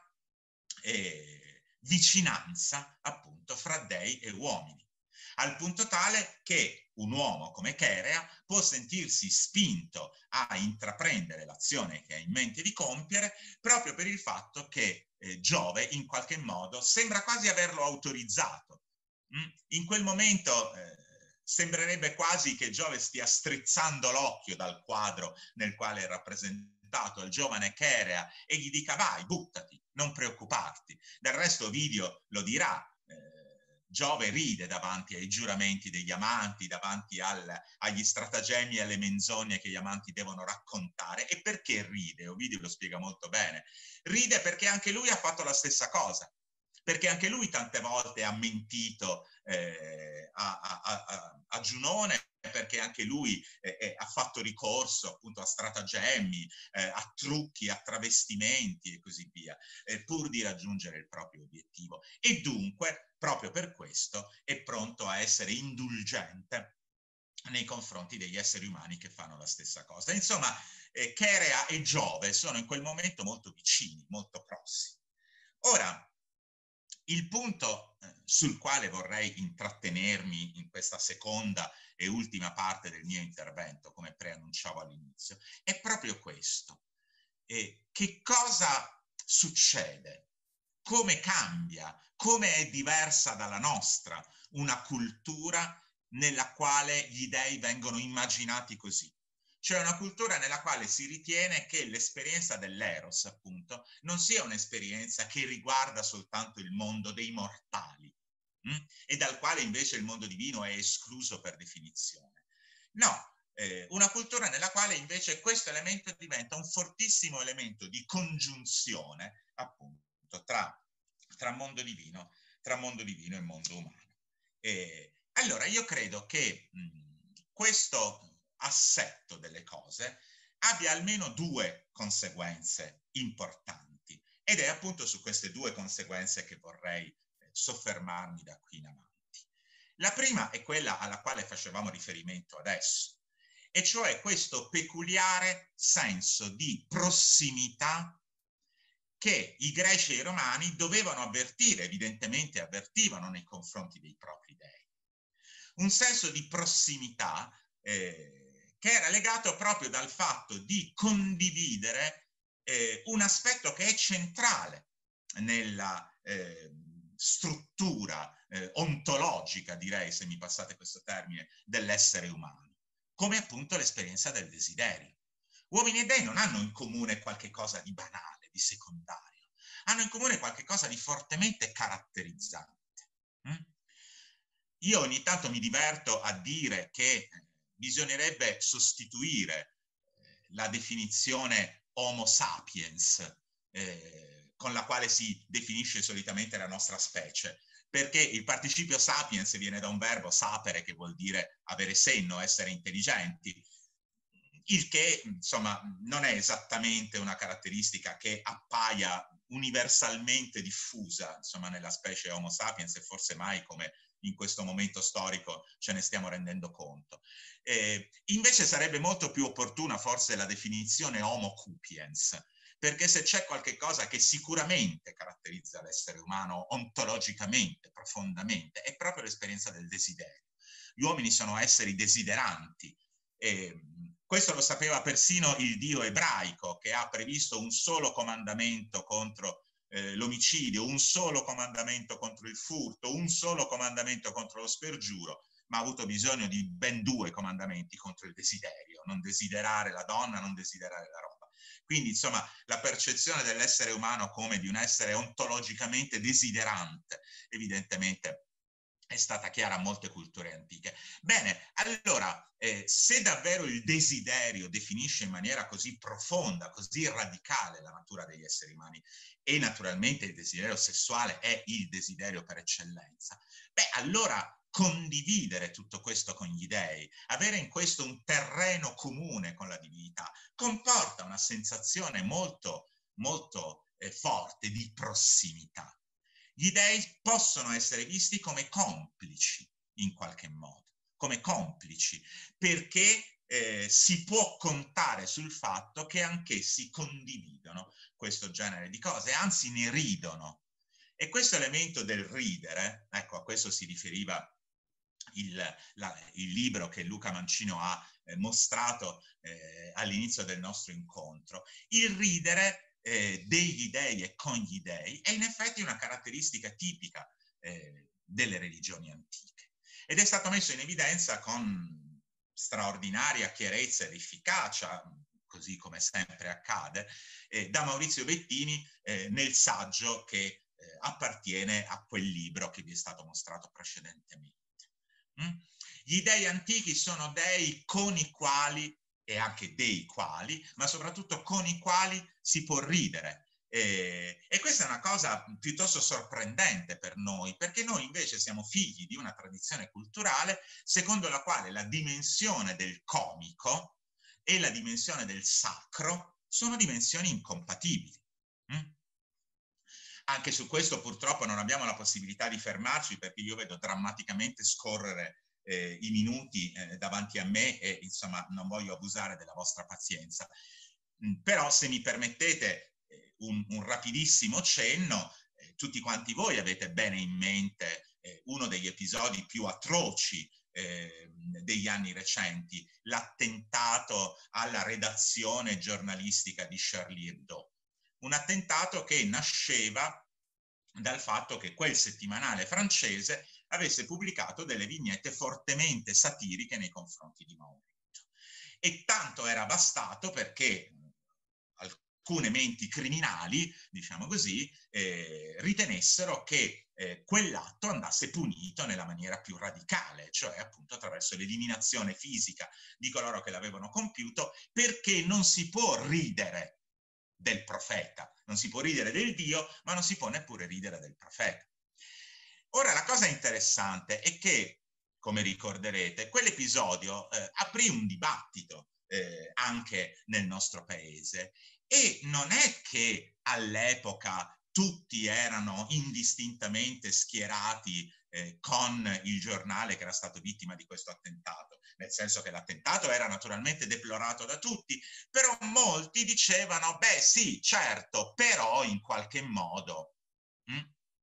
eh, vicinanza appunto fra dei e uomini, al punto tale che un uomo come Cherea può sentirsi spinto a intraprendere l'azione che ha in mente di compiere proprio per il fatto che eh, Giove in qualche modo sembra quasi averlo autorizzato. Mm? In quel momento eh, sembrerebbe quasi che Giove stia strizzando l'occhio dal quadro nel quale è rappresentato il giovane Cherea e gli dica: vai, buttati, non preoccuparti. Del resto Ovidio lo dirà. Giove ride davanti ai giuramenti degli amanti, davanti al, agli stratagemmi e alle menzogne che gli amanti devono raccontare. E perché ride? Ovidio lo spiega molto bene. Ride perché anche lui ha fatto la stessa cosa, perché anche lui tante volte ha mentito eh, a, a, a, a Giunone, perché anche lui eh, eh, ha fatto ricorso appunto a stratagemmi, eh, a trucchi, a travestimenti e così via, eh, pur di raggiungere il proprio obiettivo. E dunque, proprio per questo, è pronto a essere indulgente nei confronti degli esseri umani che fanno la stessa cosa. Insomma, eh, Cherea e Giove sono in quel momento molto vicini, molto prossimi. Ora, il punto eh, sul quale vorrei intrattenermi in questa seconda e ultima parte del mio intervento, come preannunciavo all'inizio, è proprio questo. Eh, che cosa succede? Come cambia? Come è diversa dalla nostra una cultura nella quale gli dei vengono immaginati così? Cioè una cultura nella quale si ritiene che l'esperienza dell'eros, appunto, non sia un'esperienza che riguarda soltanto il mondo dei mortali, mh? e dal quale invece il mondo divino è escluso per definizione. No, eh, una cultura nella quale invece questo elemento diventa un fortissimo elemento di congiunzione, appunto, tra, tra mondo divino, tra mondo divino e mondo umano. E, allora, io credo che mh, questo assetto delle cose abbia almeno due conseguenze importanti, ed è appunto su queste due conseguenze che vorrei eh, soffermarmi da qui in avanti. La prima è quella alla quale facevamo riferimento adesso, e cioè questo peculiare senso di prossimità che i greci e i romani dovevano avvertire, evidentemente avvertivano nei confronti dei propri dei. Un senso di prossimità eh, che era legato proprio dal fatto di condividere eh, un aspetto che è centrale nella eh, struttura eh, ontologica, direi, se mi passate questo termine, dell'essere umano, come appunto l'esperienza del desiderio. Uomini e dei non hanno in comune qualche cosa di banale, di secondario, hanno in comune qualche cosa di fortemente caratterizzante. Mm? Io ogni tanto mi diverto a dire che bisognerebbe sostituire la definizione Homo sapiens, eh, con la quale si definisce solitamente la nostra specie, perché il participio sapiens viene da un verbo sapere, che vuol dire avere senno, essere intelligenti, il che insomma non è esattamente una caratteristica che appaia universalmente diffusa insomma nella specie Homo sapiens, e forse mai come in questo momento storico ce ne stiamo rendendo conto. Eh, invece sarebbe molto più opportuna forse la definizione Homo cupiens, perché se c'è qualche cosa che sicuramente caratterizza l'essere umano ontologicamente, profondamente, è proprio l'esperienza del desiderio. Gli uomini sono esseri desideranti. Eh, questo lo sapeva persino il dio ebraico, che ha previsto un solo comandamento contro eh, l'omicidio, un solo comandamento contro il furto, un solo comandamento contro lo spergiuro, ma ha avuto bisogno di ben due comandamenti contro il desiderio, non desiderare la donna, non desiderare la roba. Quindi, insomma, la percezione dell'essere umano come di un essere ontologicamente desiderante, evidentemente è stata chiara a molte culture antiche. Bene, allora, eh, se davvero il desiderio definisce in maniera così profonda, così radicale la natura degli esseri umani, e naturalmente il desiderio sessuale è il desiderio per eccellenza, beh, allora condividere tutto questo con gli dei, avere in questo un terreno comune con la divinità, comporta una sensazione molto, molto eh, forte di prossimità. Gli dei possono essere visti come complici, in qualche modo, come complici, perché eh, si può contare sul fatto che anch'essi condividono questo genere di cose, anzi ne ridono. E questo elemento del ridere, ecco, a questo si riferiva il, la, il libro che Luca Mancino ha eh, mostrato eh, all'inizio del nostro incontro, il ridere Eh, degli dei e con gli dei è in effetti una caratteristica tipica eh, delle religioni antiche ed è stato messo in evidenza con straordinaria chiarezza ed efficacia, così come sempre accade, eh, da Maurizio Bettini eh, nel saggio che eh, appartiene a quel libro che vi è stato mostrato precedentemente. Mm? Gli dei antichi sono dei con i quali e anche dei quali, ma soprattutto con i quali si può ridere. E, e questa è una cosa piuttosto sorprendente per noi, perché noi invece siamo figli di una tradizione culturale secondo la quale la dimensione del comico e la dimensione del sacro sono dimensioni incompatibili. Mm? Anche su questo purtroppo non abbiamo la possibilità di fermarci, perché io vedo drammaticamente scorrere Eh, i minuti eh, davanti a me e insomma non voglio abusare della vostra pazienza. Mm, però se mi permettete eh, un, un rapidissimo cenno, eh, tutti quanti voi avete bene in mente eh, uno degli episodi più atroci eh, degli anni recenti, l'attentato alla redazione giornalistica di Charlie Hebdo. Un attentato che nasceva dal fatto che quel settimanale francese avesse pubblicato delle vignette fortemente satiriche nei confronti di Maometto. E tanto era bastato perché alcune menti criminali, diciamo così, eh, ritenessero che eh, quell'atto andasse punito nella maniera più radicale, cioè appunto attraverso l'eliminazione fisica di coloro che l'avevano compiuto, perché non si può ridere del profeta, non si può ridere del Dio, ma non si può neppure ridere del profeta. Ora, la cosa interessante è che, come ricorderete, quell'episodio eh, aprì un dibattito eh, anche nel nostro paese, e non è che all'epoca tutti erano indistintamente schierati eh, con il giornale che era stato vittima di questo attentato, nel senso che l'attentato era naturalmente deplorato da tutti, però molti dicevano, beh sì, certo, però in qualche modo, hm?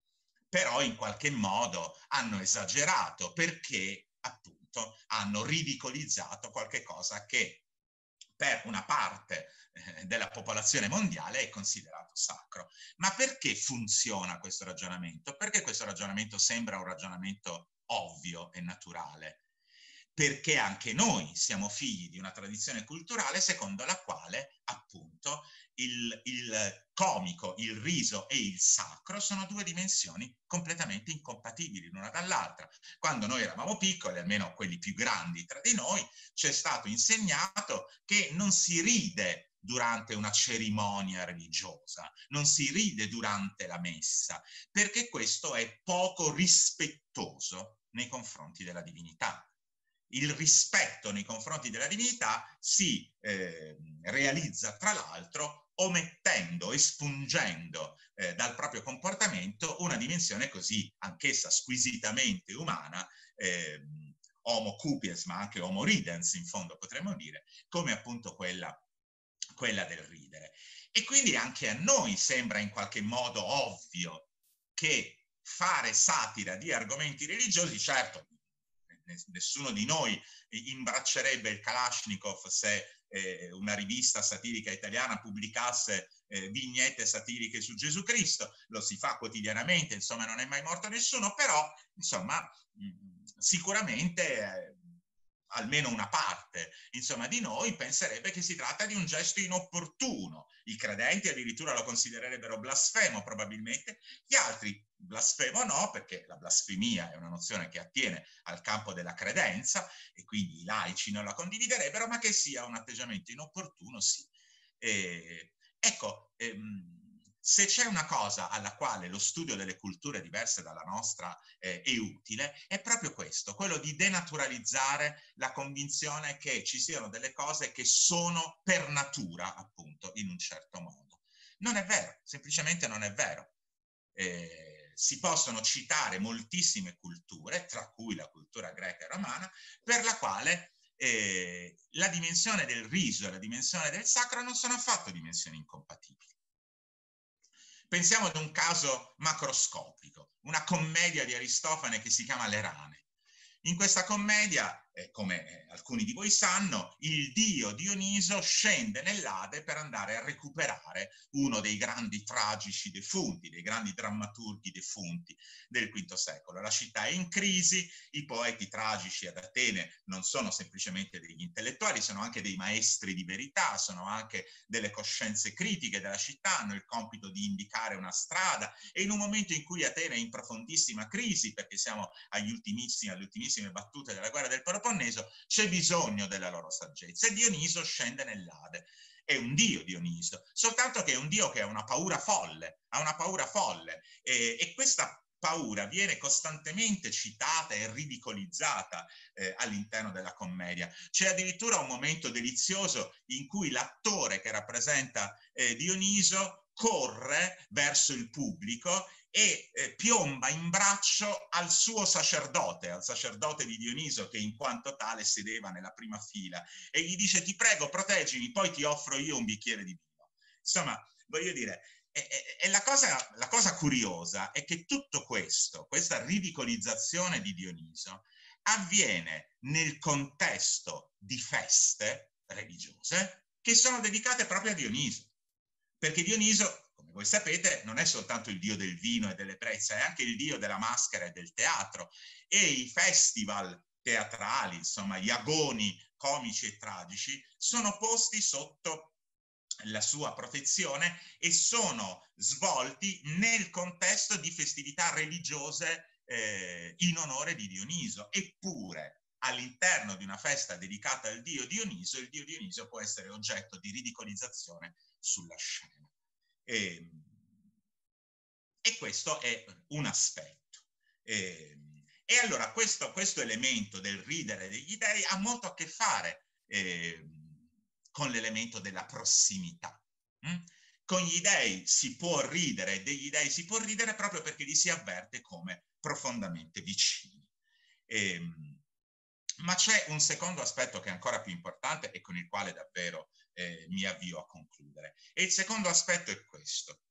però in qualche modo hanno esagerato, perché appunto hanno ridicolizzato qualche cosa che per una parte eh, della popolazione mondiale è considerato sacro. Ma perché funziona questo ragionamento? Perché questo ragionamento sembra un ragionamento ovvio e naturale? Perché anche noi siamo figli di una tradizione culturale secondo la quale appunto il, il comico, il riso e il sacro sono due dimensioni completamente incompatibili l'una dall'altra. Quando noi eravamo piccoli, almeno quelli più grandi tra di noi, ci è stato insegnato che non si ride durante una cerimonia religiosa, non si ride durante la messa, perché questo è poco rispettoso nei confronti della divinità. Il rispetto nei confronti della divinità si eh, realizza tra l'altro omettendo, espungendo eh, dal proprio comportamento una dimensione così anch'essa squisitamente umana, eh, homo cupies ma anche homo ridens in fondo potremmo dire, come appunto quella, quella del ridere. E quindi anche a noi sembra in qualche modo ovvio che fare satira di argomenti religiosi, certo, nessuno di noi imbraccerebbe il Kalashnikov se eh, una rivista satirica italiana pubblicasse eh, vignette satiriche su Gesù Cristo, lo si fa quotidianamente, insomma non è mai morto nessuno, però insomma mh, sicuramente eh, almeno una parte, insomma, di noi penserebbe che si tratta di un gesto inopportuno. I credenti addirittura lo considererebbero blasfemo probabilmente, gli altri blasfemo no, perché la blasfemia è una nozione che attiene al campo della credenza e quindi i laici non la condividerebbero, ma che sia un atteggiamento inopportuno sì. E, ecco, ehm, se c'è una cosa alla quale lo studio delle culture diverse dalla nostra eh, è utile, è proprio questo, quello di denaturalizzare la convinzione che ci siano delle cose che sono per natura, appunto, in un certo modo. Non è vero, semplicemente non è vero. Eh, si possono citare moltissime culture, tra cui la cultura greca e romana, per la quale eh, la dimensione del riso e la dimensione del sacro non sono affatto dimensioni incompatibili. Pensiamo ad un caso macroscopico, una commedia di Aristofane che si chiama Le rane. In questa commedia, eh, come eh, alcuni di voi sanno, il dio Dioniso scende nell'Ade per andare a recuperare uno dei grandi tragici defunti, dei grandi drammaturghi defunti del quinto secolo. La città è in crisi, i poeti tragici ad Atene non sono semplicemente degli intellettuali, sono anche dei maestri di verità, sono anche delle coscienze critiche della città, hanno il compito di indicare una strada e in un momento in cui Atene è in profondissima crisi, perché siamo agli ultimissimi, alle ultimissime battute della guerra del Peloponneso, c'è bisogno della loro saggezza e Dioniso scende nell'Ade. È un dio Dioniso, soltanto che è un dio che ha una paura folle, ha una paura folle e, e questa paura viene costantemente citata e ridicolizzata eh, all'interno della commedia. C'è addirittura un momento delizioso in cui l'attore che rappresenta eh, Dioniso corre verso il pubblico e eh, piomba in braccio al suo sacerdote, al sacerdote di Dioniso che in quanto tale sedeva nella prima fila e gli dice ti prego proteggimi, poi ti offro io un bicchiere di vino. Insomma, voglio dire, e, e, e la, cosa, la cosa curiosa è che tutto questo, questa ridicolizzazione di Dioniso, avviene nel contesto di feste religiose che sono dedicate proprio a Dioniso. Perché Dioniso, come voi sapete, non è soltanto il dio del vino e delle prezze, è anche il dio della maschera e del teatro. E i festival teatrali, insomma, gli agoni comici e tragici, sono posti sotto la sua protezione e sono svolti nel contesto di festività religiose eh, in onore di Dioniso. Eppure, all'interno di una festa dedicata al dio Dioniso, il dio Dioniso può essere oggetto di ridicolizzazione sulla scena. E, e questo è un aspetto. E, e allora questo, questo elemento del ridere degli dei ha molto a che fare eh, con l'elemento della prossimità. Mm? Con gli dei si può ridere e degli dei si può ridere proprio perché li si avverte come profondamente vicini. E, ma c'è un secondo aspetto che è ancora più importante e con il quale davvero eh, mi avvio a concludere. E il secondo aspetto è questo.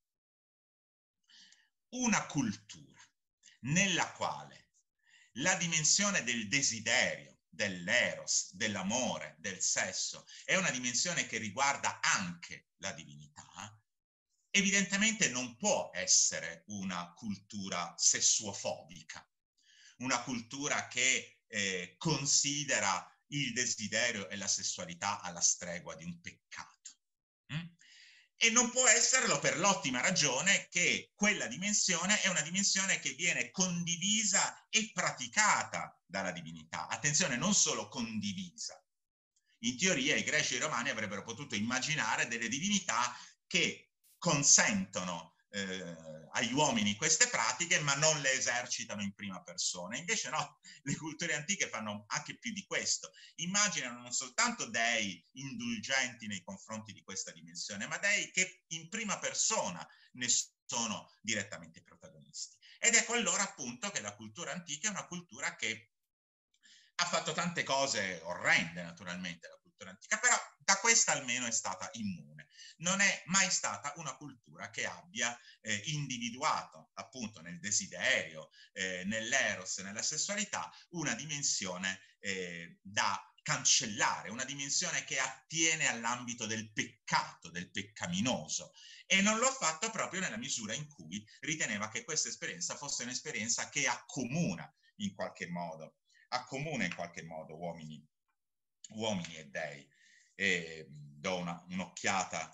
Una cultura nella quale la dimensione del desiderio, dell'eros, dell'amore, del sesso è una dimensione che riguarda anche la divinità, evidentemente non può essere una cultura sessuofobica, una cultura che eh, considera il desiderio e la sessualità alla stregua di un peccato. Mm? E non può esserlo per l'ottima ragione che quella dimensione è una dimensione che viene condivisa e praticata dalla divinità. Attenzione, non solo condivisa. In teoria i greci e i romani avrebbero potuto immaginare delle divinità che consentono eh, agli uomini queste pratiche ma non le esercitano in prima persona. Invece no, le culture antiche fanno anche più di questo, immaginano non soltanto dei indulgenti nei confronti di questa dimensione, ma dei che in prima persona ne sono direttamente protagonisti. Ed ecco allora appunto che la cultura antica è una cultura che ha fatto tante cose orrende naturalmente, la cultura antica, però da questa almeno è stata immune. Non è mai stata una cultura che abbia eh, individuato appunto nel desiderio, eh, nell'eros, nella sessualità, una dimensione eh, da cancellare, una dimensione che attiene all'ambito del peccato, del peccaminoso, e non l'ho fatto proprio nella misura in cui riteneva che questa esperienza fosse un'esperienza che accomuna in qualche modo, accomuna in qualche modo uomini, uomini e dei. E do una, un'occhiata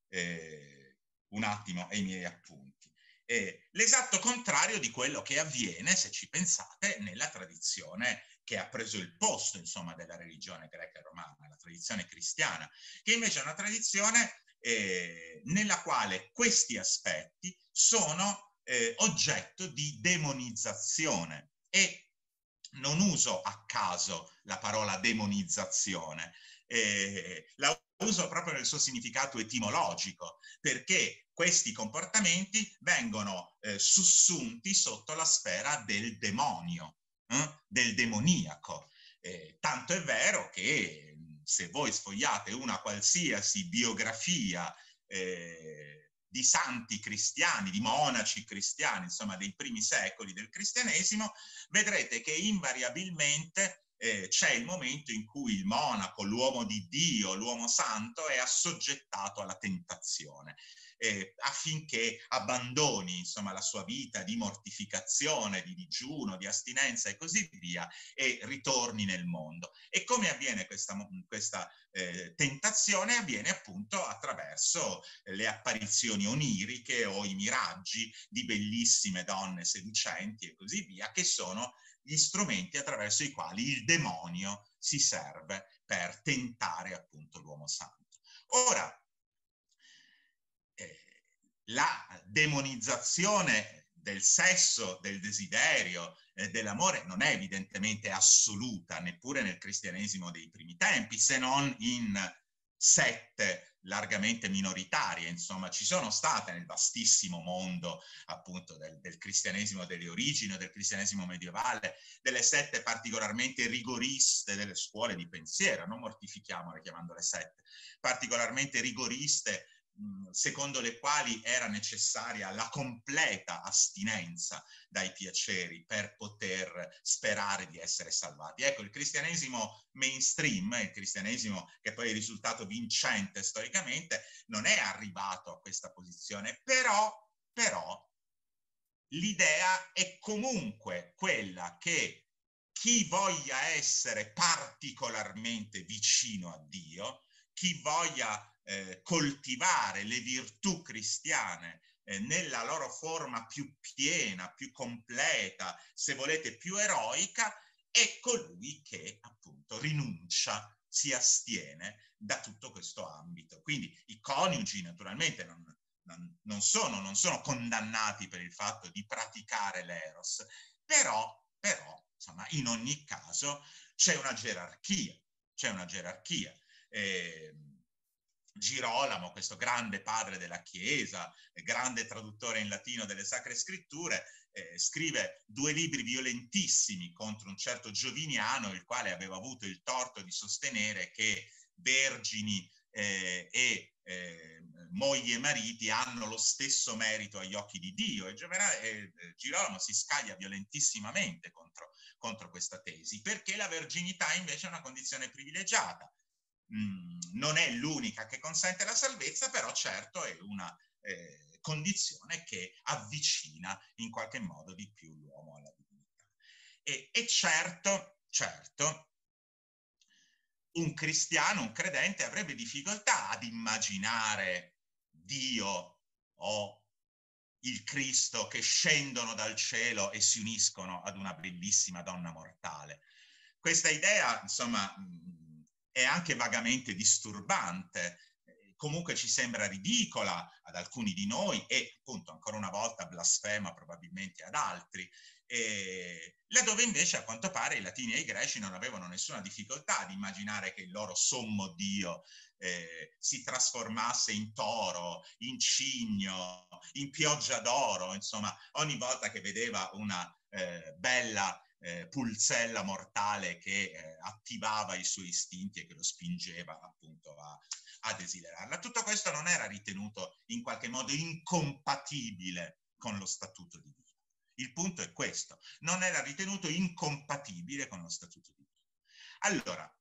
eh, un attimo ai miei appunti. Eh, l'esatto contrario di quello che avviene, se ci pensate, nella tradizione che ha preso il posto, insomma, della religione greca e romana, la tradizione cristiana, che invece è una tradizione eh, nella quale questi aspetti sono eh, oggetto di demonizzazione. E non uso a caso la parola demonizzazione, eh, la uso proprio nel suo significato etimologico, perché questi comportamenti vengono eh, sussunti sotto la sfera del demonio, eh, del demoniaco. Eh, tanto è vero che se voi sfogliate una qualsiasi biografia eh, di santi cristiani, di monaci cristiani, insomma dei primi secoli del cristianesimo, vedrete che invariabilmente eh, c'è il momento in cui il monaco, l'uomo di Dio, l'uomo santo è assoggettato alla tentazione. Eh, affinché abbandoni insomma la sua vita di mortificazione, di digiuno, di astinenza e così via, e ritorni nel mondo. E come avviene questa, questa eh, tentazione? Avviene appunto attraverso le apparizioni oniriche o i miraggi di bellissime donne seducenti e così via, che sono gli strumenti attraverso i quali il demonio si serve per tentare appunto l'uomo santo. Ora, la demonizzazione del sesso, del desiderio, eh, dell'amore non è evidentemente assoluta, neppure nel cristianesimo dei primi tempi, se non in sette largamente minoritarie. Insomma, ci sono state nel vastissimo mondo appunto del, del cristianesimo delle origini, del cristianesimo medievale, delle sette particolarmente rigoriste delle scuole di pensiero, non mortifichiamole chiamandole sette, particolarmente rigoriste, secondo le quali era necessaria la completa astinenza dai piaceri per poter sperare di essere salvati. Ecco, il cristianesimo mainstream, il cristianesimo che poi è risultato vincente storicamente, non è arrivato a questa posizione, però, però l'idea è comunque quella che chi voglia essere particolarmente vicino a Dio, chi voglia Eh, coltivare le virtù cristiane eh, nella loro forma più piena, più completa, se volete più eroica, è colui che appunto rinuncia, si astiene da tutto questo ambito. Quindi i coniugi naturalmente non, non, non, sono, non sono condannati per il fatto di praticare l'eros, però, però insomma, in ogni caso c'è una gerarchia, c'è una gerarchia. Eh, Girolamo, questo grande padre della Chiesa, grande traduttore in latino delle Sacre Scritture, eh, scrive due libri violentissimi contro un certo Gioviniano, il quale aveva avuto il torto di sostenere che vergini eh, e eh, mogli e mariti hanno lo stesso merito agli occhi di Dio, e, e Girolamo si scaglia violentissimamente contro, contro questa tesi, perché la verginità invece è una condizione privilegiata. Non è l'unica che consente la salvezza, però certo è una eh, condizione che avvicina in qualche modo di più l'uomo alla divinità. E, e certo, certo, un cristiano, un credente avrebbe difficoltà ad immaginare Dio o il Cristo che scendono dal cielo e si uniscono ad una bellissima donna mortale. Questa idea, insomma, è anche vagamente disturbante, comunque ci sembra ridicola ad alcuni di noi e appunto ancora una volta blasfema probabilmente ad altri, eh, laddove invece a quanto pare i latini e i greci non avevano nessuna difficoltà ad immaginare che il loro sommo Dio eh, si trasformasse in toro, in cigno, in pioggia d'oro, insomma ogni volta che vedeva una eh, bella eh, pulzella mortale che eh, attivava i suoi istinti e che lo spingeva appunto a, a desiderarla. Tutto questo non era ritenuto in qualche modo incompatibile con lo statuto di Dio. Il punto è questo, non era ritenuto incompatibile con lo statuto di Dio. Allora,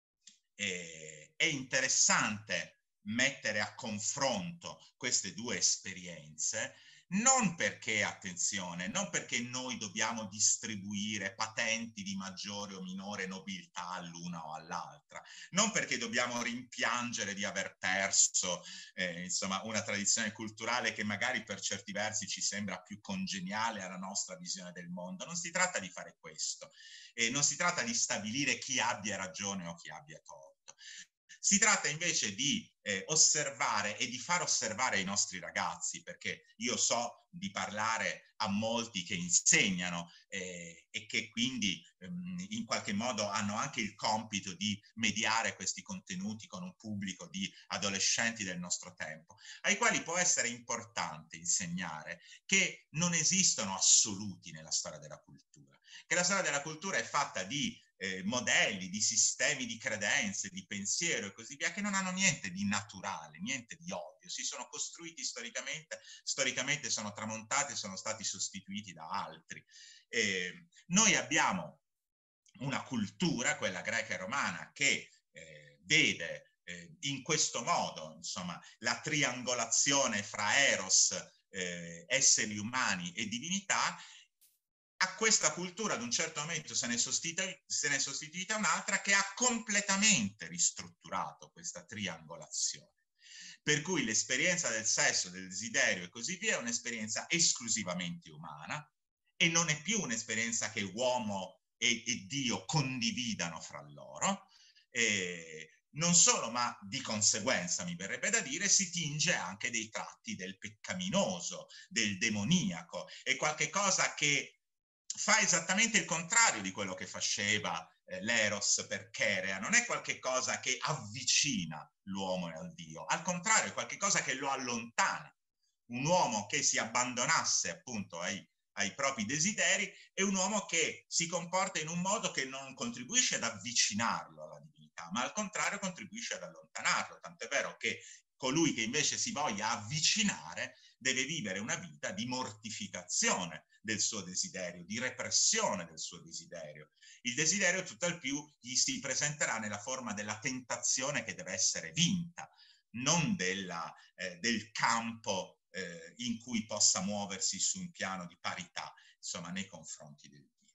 eh, è interessante mettere a confronto queste due esperienze, non perché, attenzione, non perché noi dobbiamo distribuire patenti di maggiore o minore nobiltà all'una o all'altra, non perché dobbiamo rimpiangere di aver perso eh, insomma, una tradizione culturale che magari per certi versi ci sembra più congeniale alla nostra visione del mondo. Non si tratta di fare questo, eh, non si tratta di stabilire chi abbia ragione o chi abbia torto. Si tratta invece di eh, osservare e di far osservare ai nostri ragazzi, perché io so di parlare a molti che insegnano eh, e che quindi ehm, in qualche modo hanno anche il compito di mediare questi contenuti con un pubblico di adolescenti del nostro tempo, ai quali può essere importante insegnare che non esistono assoluti nella storia della cultura, che la storia della cultura è fatta di Eh, modelli, di sistemi di credenze, di pensiero e così via, che non hanno niente di naturale, niente di ovvio, si sono costruiti storicamente, storicamente sono tramontati e sono stati sostituiti da altri. Eh, noi abbiamo una cultura, quella greca e romana, che eh, vede eh, in questo modo, insomma, la triangolazione fra eros, eh, esseri umani e divinità. A questa cultura ad un certo momento se ne, se ne è sostituita un'altra che ha completamente ristrutturato questa triangolazione. Per cui l'esperienza del sesso, del desiderio e così via è un'esperienza esclusivamente umana e non è più un'esperienza che uomo e, e Dio condividano fra loro. E non solo, ma di conseguenza, mi verrebbe da dire, si tinge anche dei tratti del peccaminoso, del demoniaco, è qualche cosa che fa esattamente il contrario di quello che faceva eh, l'Eros per Cherea, non è qualche cosa che avvicina l'uomo al Dio, al contrario è qualche cosa che lo allontana. Un uomo che si abbandonasse appunto ai, ai propri desideri è un uomo che si comporta in un modo che non contribuisce ad avvicinarlo alla divinità, ma al contrario contribuisce ad allontanarlo, tant'è vero che colui che invece si voglia avvicinare deve vivere una vita di mortificazione del suo desiderio, di repressione del suo desiderio. Il desiderio tutt'al più gli si presenterà nella forma della tentazione che deve essere vinta, non della, eh, del campo eh, in cui possa muoversi su un piano di parità, insomma, nei confronti del Dio.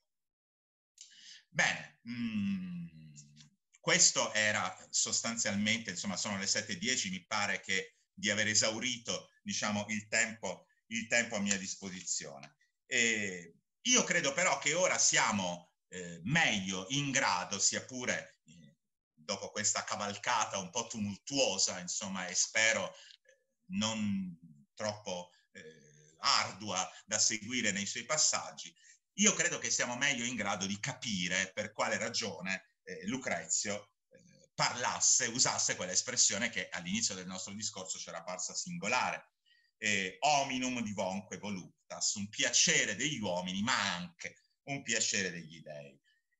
Bene, mh, questo era sostanzialmente, insomma, sono le sette e dieci, mi pare che di aver esaurito, diciamo, il tempo, il tempo a mia disposizione. E io credo però che ora siamo eh, meglio in grado, sia pure eh, dopo questa cavalcata un po' tumultuosa, insomma, e spero eh, non troppo eh, ardua da seguire nei suoi passaggi, io credo che siamo meglio in grado di capire per quale ragione eh, Lucrezio eh, parlasse, usasse quell'espressione che all'inizio del nostro discorso c'era parsa singolare. Eh, hominum divonque voluptas, un piacere degli uomini, ma anche un piacere degli dei.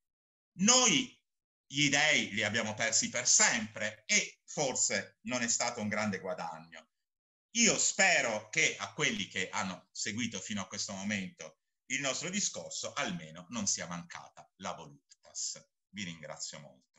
Noi gli dei li abbiamo persi per sempre e forse non è stato un grande guadagno. Io spero che a quelli che hanno seguito fino a questo momento il nostro discorso almeno non sia mancata la voluptas. Vi ringrazio molto.